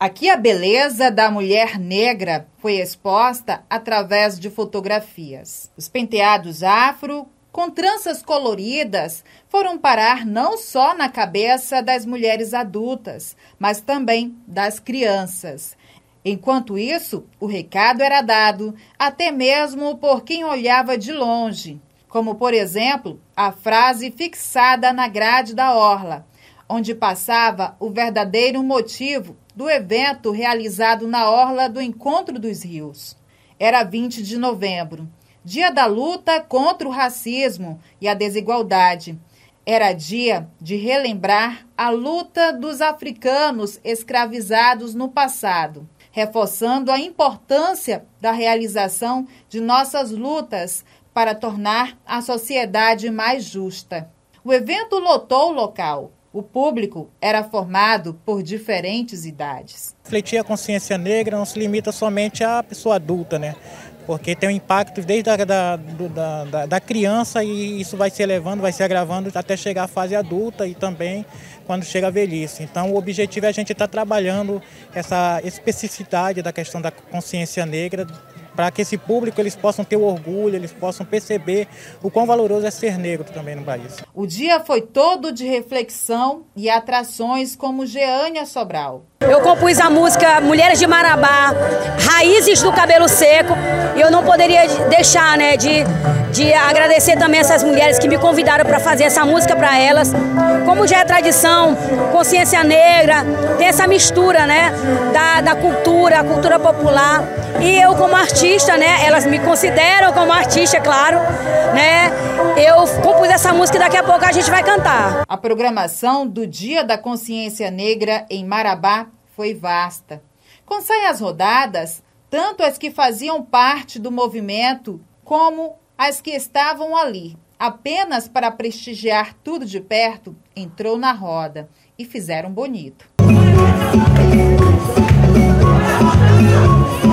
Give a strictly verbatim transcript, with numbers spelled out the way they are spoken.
Aqui a beleza da mulher negra foi exposta através de fotografias. Os penteados afro, com tranças coloridas, foram parar não só na cabeça das mulheres adultas, mas também das crianças. Enquanto isso, o recado era dado até mesmo por quem olhava de longe, como, por exemplo, a frase fixada na grade da orla, onde passava o verdadeiro motivo do evento realizado na orla do Encontro dos Rios. Era vinte de novembro, dia da luta contra o racismo e a desigualdade. Era dia de relembrar a luta dos africanos escravizados no passado, reforçando a importância da realização de nossas lutas para tornar a sociedade mais justa. O evento lotou o local. O público era formado por diferentes idades. Refletir a consciência negra não se limita somente à pessoa adulta, né? Porque tem um impacto desde a da, da, da, da criança e isso vai se elevando, vai se agravando até chegar à fase adulta e também quando chega a velhice. Então o objetivo é a gente estar trabalhando essa especificidade da questão da consciência negra para que esse público eles possam ter o orgulho, eles possam perceber o quão valoroso é ser negro também no país. O dia foi todo de reflexão e atrações como Jeânia Sobral. Eu compus a música Mulheres de Marabá, Raízes do Cabelo Seco, e eu não poderia deixar né, de, de agradecer também essas mulheres que me convidaram para fazer essa música para elas. Como já é tradição, consciência negra, tem essa mistura né, da, da cultura, a cultura popular. E eu como artista, né, elas me consideram como artista, é claro, né, eu compus essa música e daqui a pouco a gente vai cantar. A programação do Dia da Consciência Negra em Marabá foi vasta. Com saias rodadas, tanto as que faziam parte do movimento como as que estavam ali, apenas para prestigiar tudo de perto, entrou na roda e fizeram bonito.